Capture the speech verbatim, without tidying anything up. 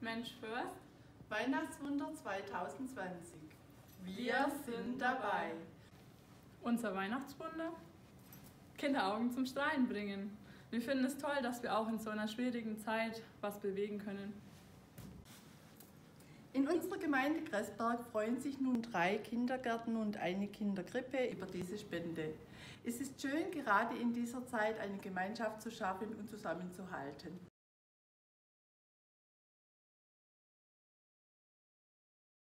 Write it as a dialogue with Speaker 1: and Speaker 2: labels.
Speaker 1: Mensch First
Speaker 2: Weihnachtswunder zweitausendzwanzig. Wir sind dabei.
Speaker 1: Unser Weihnachtswunder? Kinderaugen zum Strahlen bringen. Wir finden es toll, dass wir auch in so einer schwierigen Zeit was bewegen können.
Speaker 2: In unserer Gemeinde Gressberg freuen sich nun drei Kindergärten und eine Kinderkrippe über diese Spende. Es ist schön, gerade in dieser Zeit eine Gemeinschaft zu schaffen und zusammenzuhalten.